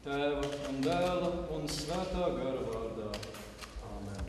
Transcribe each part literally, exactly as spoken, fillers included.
Tēva un Dēla un Svētā gara vārdā. Āmen.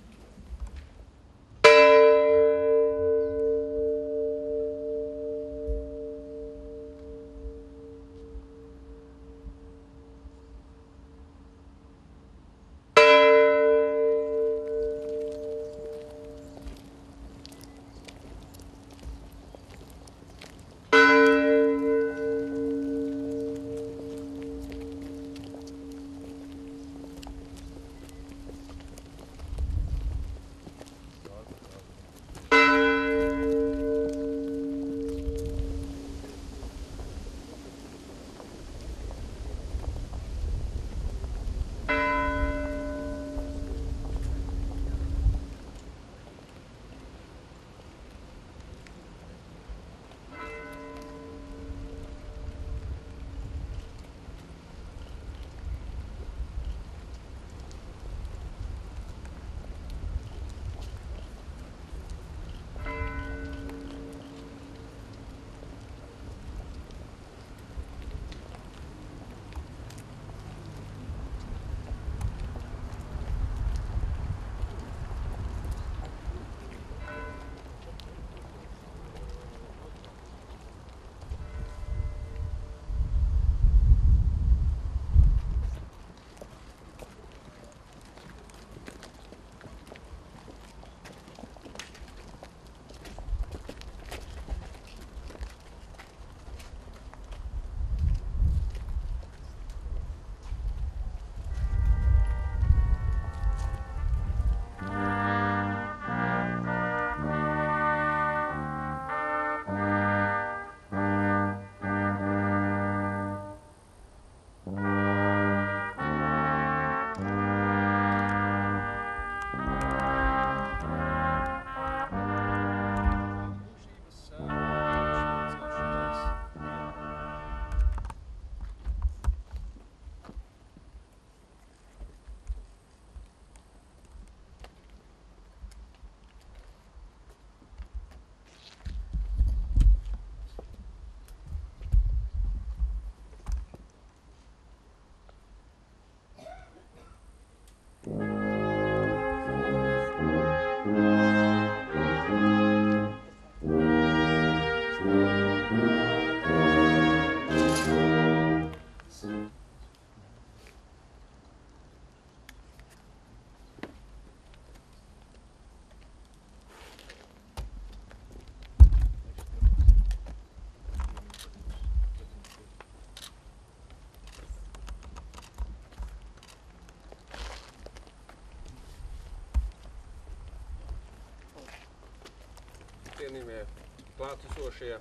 Cienījamie klātesošie,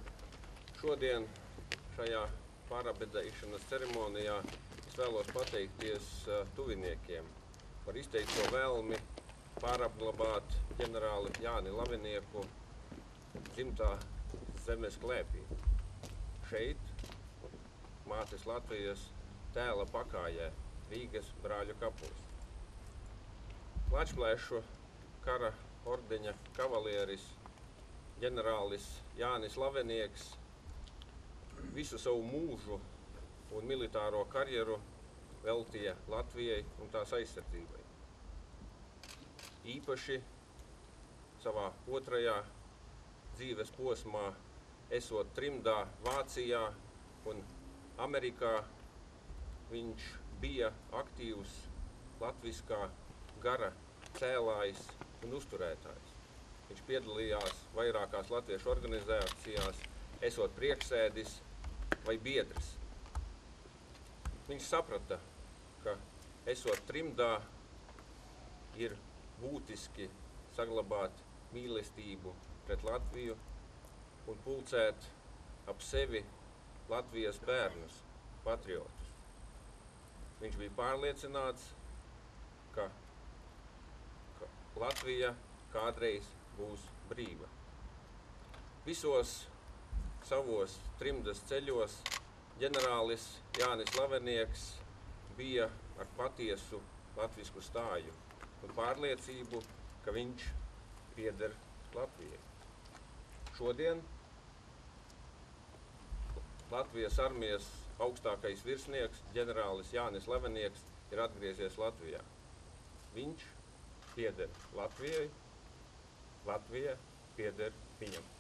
šodien šajā pārabedēšanas ceremonijā es vēlos pateikties tuviniekiem par izteikto vēlmi pārapglabāt ģenerāli Jāni Lavinieku dzimtā zemes klēpī. Šeit, mātes Latvijas tēla pakājē, Rīgas brāļu kapos. Lačplēšu kara ordeņa kavalieris ģenerālis Jānis Lavenieks visu savu mūžu un militāro karjeru veltīja Latvijai un tās aizsardzībai. Īpaši savā otrajā dzīves posmā, esot trimdā Vācijā un Amerikā, viņš bija aktīvs latviskā gara cēlājs un uzturētājs. Viņš piedalījās vairākās latviešu organizācijās, esot priekšsēdis vai biedrs. Viņš saprata, ka esot trimdā ir būtiski saglabāt mīlestību pret Latviju un pulcēt ap sevi Latvijas bērnus, patriotus. Viņš bija pārliecināts, ka, ka Latvija kādreiz būs brīva. Visos savos trimdas ceļos ģenerālis Jānis Lavenieks bija ar patiesu latvisku stāju un pārliecību, ka viņš pieder Latvijai. Šodien Latvijas armijas augstākais virsnieks, ģenerālis Jānis Levenieks, ir atgriezies Latvijā. Viņš pieder Latvijai, Latvija pieder viņam.